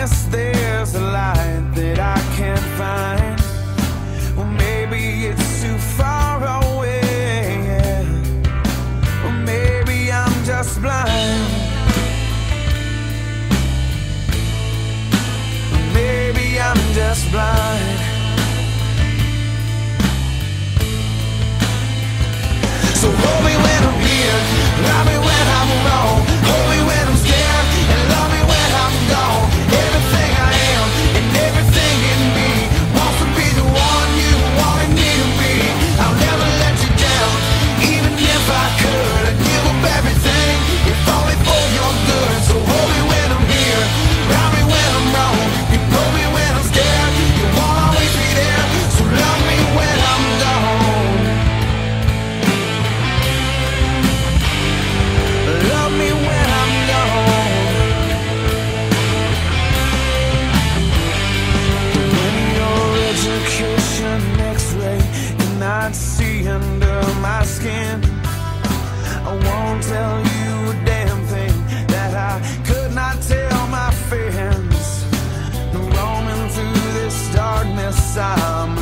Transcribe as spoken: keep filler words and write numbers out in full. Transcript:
darkness there's a light that I can't find. Well, maybe it's too far away, yeah. Or maybe I'm just blind. Maybe I'm just blind. So hold me when I'm here, love me when I'm wrong, hold me when I'm scared, and love me when I'm gone. Everything I am and everything in me wants to be the one you wanted me to be. I'll never let you down, even if I could. I'd give up everything, if only for your good. So hold me when I'm here, love me when I'm wrong, you hold me when I'm scared, you won't always be there. So love me when I'm gone. Love me when I'm gone. When your education x-ray cannot see under my skin, I won't tell you a damn thing that I could not tell my friends. Roaming through this darkness, I'm